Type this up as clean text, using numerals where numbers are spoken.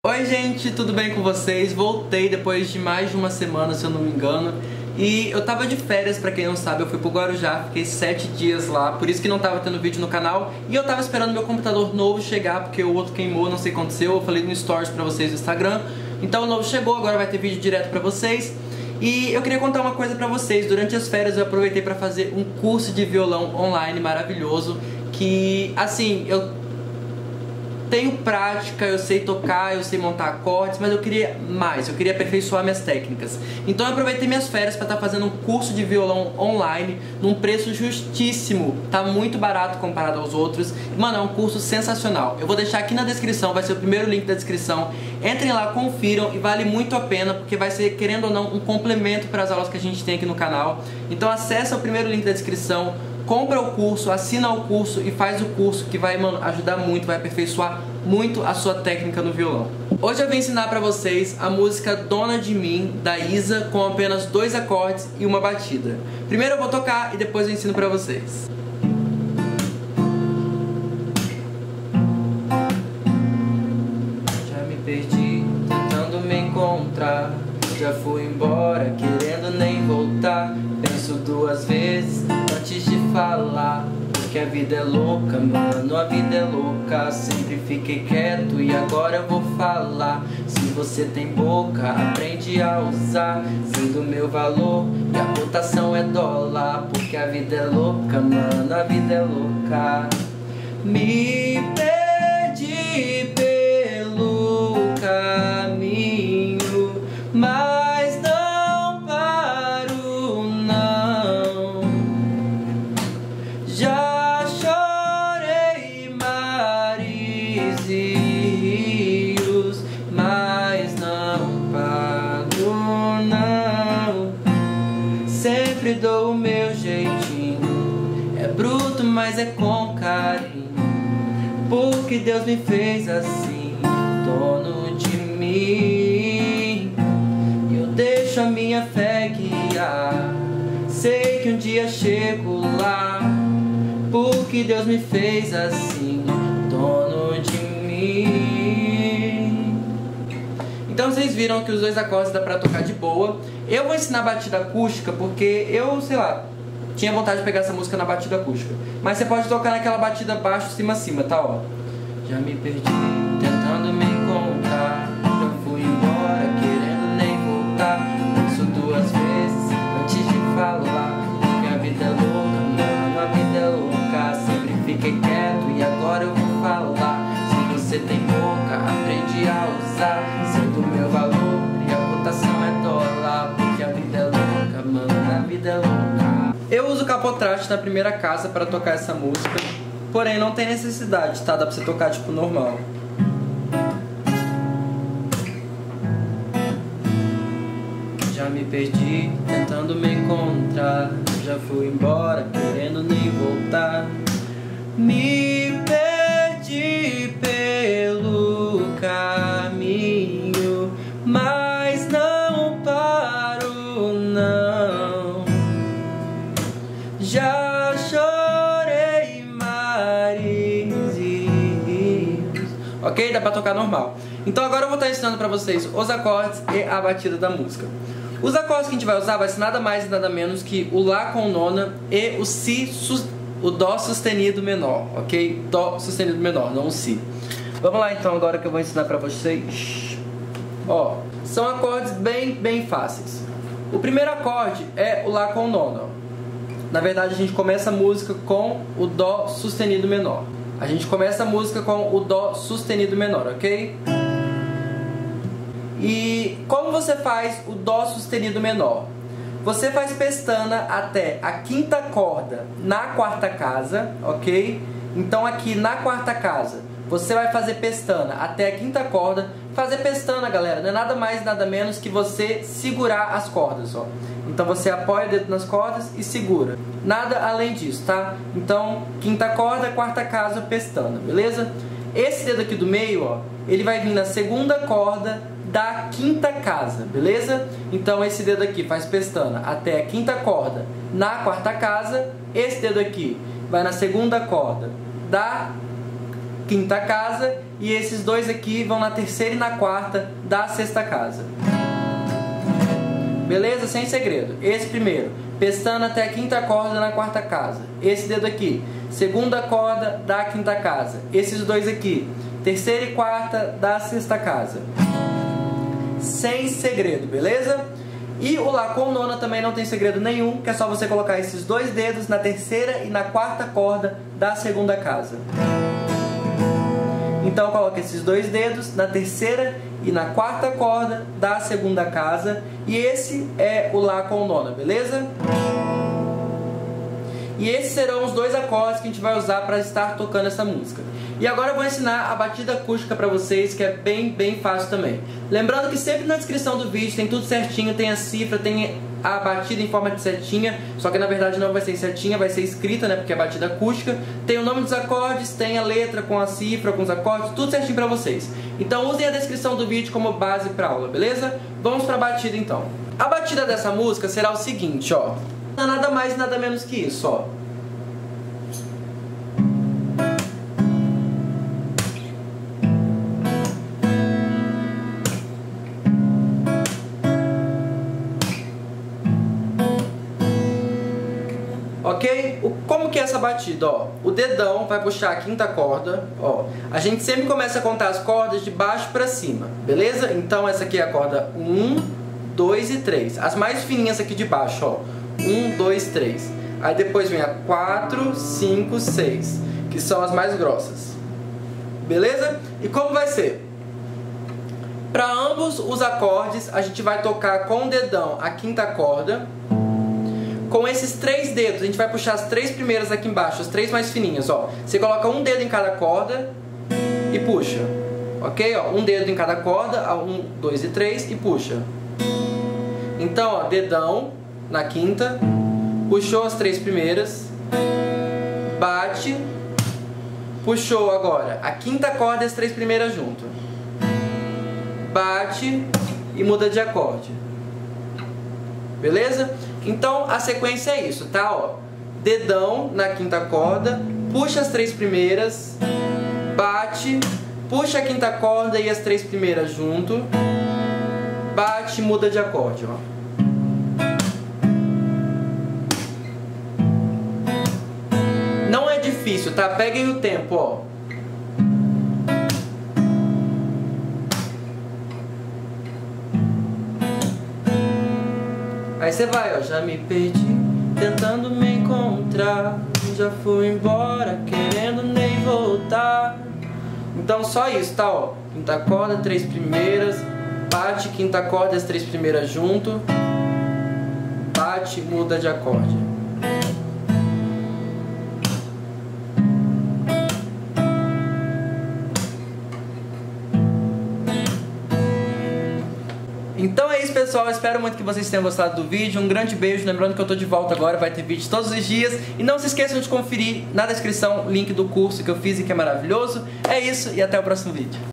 Oi gente, tudo bem com vocês? Voltei depois de mais de uma semana, se eu não me engano. E eu tava de férias, pra quem não sabe, eu fui pro Guarujá, fiquei 7 dias lá, por isso que não tava tendo vídeo no canal. E eu tava esperando meu computador novo chegar, porque o outro queimou, não sei o que aconteceu. Eu falei no Stories pra vocês no Instagram. Então o novo chegou, agora vai ter vídeo direto pra vocês. E eu queria contar uma coisa pra vocês. Durante as férias eu aproveitei pra fazer um curso de violão online maravilhoso. Que, assim, eu tenho prática, eu sei tocar, eu sei montar acordes, mas eu queria mais, eu queria aperfeiçoar minhas técnicas. Então eu aproveitei minhas férias para estar fazendo um curso de violão online num preço justíssimo. Tá muito barato comparado aos outros. Mano, é um curso sensacional. Eu vou deixar aqui na descrição, vai ser o primeiro link da descrição. Entrem lá, confiram e vale muito a pena, porque vai ser, querendo ou não, um complemento para as aulas que a gente tem aqui no canal. Então acessa o primeiro link da descrição. Compra o curso, assina o curso e faz o curso que vai, mano, ajudar muito, vai aperfeiçoar muito a sua técnica no violão. Hoje eu vim ensinar pra vocês a música Dona de Mim, da Isa, com apenas 2 acordes e uma batida. Primeiro eu vou tocar e depois eu ensino pra vocês. Já me perdi tentando me encontrar, já fui embora querendo nem voltar. Penso 2 vezes antes de falar, porque a vida é louca, mano, a vida é louca. Sempre fiquei quieto e agora eu vou falar. Se você tem boca, aprende a usar, sendo meu valor e a cotação é dólar. Porque a vida é louca, mano, a vida é louca. Me perdi pelo caminho, mas não paro não. Já chorei mares e rios, mas não paro não. Sempre dou o meu jeitinho, é bruto mas é com carinho, porque Deus me fez assim, dono de mim. Eu deixo a minha fé guiar, sei que um dia chego lá, porque Deus me fez assim, dono de mim. Então vocês viram que os 2 acordes dá pra tocar de boa. Eu vou ensinar batida acústica porque eu, sei lá, tinha vontade de pegar essa música na batida acústica. Mas você pode tocar naquela batida baixo, cima, cima, tá, ó. Já me perdi tentando me encontrar, já fui embora querendo nem voltar. Penso 2 vezes antes de falar, porque a vida é louca, mano, a vida é louca. Sempre fiquei quieto e agora eu vou falar. Se você tem boca, aprende a usar, sendo meu valor e a cotação é dólar. Porque a vida é louca, mano, a vida é louca. Eu uso capotraste na primeira casa para tocar essa música, porém não tem necessidade, tá? Dá pra você tocar tipo normal. Já me perdi tentando me encontrar, já fui embora querendo nem voltar. Me perdi pelo caminho, mas não paro não. Já chorei mares e rios. Ok? Dá pra tocar normal. Então agora eu vou estar ensinando pra vocês os acordes e a batida da música. Os acordes que a gente vai usar vai ser nada mais e nada menos que o Lá com nona e o Si, o Dó sustenido menor, ok? Dó sustenido menor, não o Si. Vamos lá então agora que eu vou ensinar pra vocês. Ó, são acordes bem fáceis. O primeiro acorde é o Lá com nona. Na verdade a gente começa a música com o Dó sustenido menor. A gente começa a música com o Dó sustenido menor, ok? E como você faz o Dó sustenido menor? Você faz pestana até a 5ª corda na 4ª casa, ok? Então aqui na 4ª casa você vai fazer pestana até a 5ª corda. Fazer pestana, galera, não é nada mais nada menos que você segurar as cordas, ó. Então você apoia o dedo nas cordas e segura. Nada além disso, tá? Então 5ª corda, 4ª casa, pestana, beleza? Esse dedo aqui do meio, ó, ele vai vir na 2ª corda da 5ª casa, beleza? Então esse dedo aqui faz pestana até a 5ª corda na 4ª casa. Esse dedo aqui vai na 2ª corda da 5ª casa e esses dois aqui vão na terceira e na quarta da sexta casa. Beleza? Sem segredo. Esse primeiro, pestana até a quinta corda na quarta casa. Esse dedo aqui, segunda corda da quinta casa. Esses dois aqui, terceira e quarta da sexta casa. Sem segredo, beleza? E o Lá com nona também não tem segredo nenhum, que é só você colocar esses dois dedos na terceira e na quarta corda da segunda casa. Então coloca esses dois dedos na terceira e na quarta corda da segunda casa. E esse é o Lá com nona, beleza? E esses serão os dois acordes que a gente vai usar para estar tocando essa música. E agora eu vou ensinar a batida acústica para vocês, que é bem fácil também. Lembrando que sempre na descrição do vídeo tem tudo certinho, tem a cifra, tem a batida em forma de setinha, só que na verdade não vai ser setinha, vai ser escrita, né, porque é batida acústica. Tem o nome dos acordes, tem a letra com a cifra, com os acordes, tudo certinho para vocês. Então usem a descrição do vídeo como base para aula, beleza? Vamos para a batida então. A batida dessa música será o seguinte, ó. Não é nada mais nada menos que isso, ó. Ok? Como que é essa batida? Ó, o dedão vai puxar a quinta corda. Ó, a gente sempre começa a contar as cordas de baixo pra cima, beleza? Então essa aqui é a corda 1, 2 e 3. As mais fininhas aqui de baixo, ó. 1, 2, 3. Aí depois vem a 4, 5, 6, que são as mais grossas. Beleza? E como vai ser? Para ambos os acordes, a gente vai tocar com o dedão a quinta corda. Com esses três dedos, a gente vai puxar as três primeiras aqui embaixo, as três mais fininhas, ó. Você coloca um dedo em cada corda e puxa. Ok? Ó, um dedo em cada corda, 1, 2 e 3 e puxa. Então, ó, dedão na quinta, puxou as três primeiras, bate, puxou agora a quinta corda e as três primeiras junto. Bate e muda de acorde. Beleza? Então a sequência é isso, tá? Ó, dedão na quinta corda, puxa as três primeiras, bate, puxa a quinta corda e as três primeiras junto, bate e muda de acorde, ó. Não é difícil, tá? Peguem o tempo, ó. Aí você vai, ó, já me perdi, tentando me encontrar, já fui embora, querendo nem voltar. Então só isso, tá, ó. Quinta corda, três primeiras, bate, quinta corda, as três primeiras junto, bate, muda de acorde. Então é isso, pessoal, eu espero muito que vocês tenham gostado do vídeo. Um grande beijo, lembrando que eu tô de volta agora, vai ter vídeo todos os dias. E não se esqueçam de conferir na descrição o link do curso que eu fiz e que é maravilhoso. É isso e até o próximo vídeo.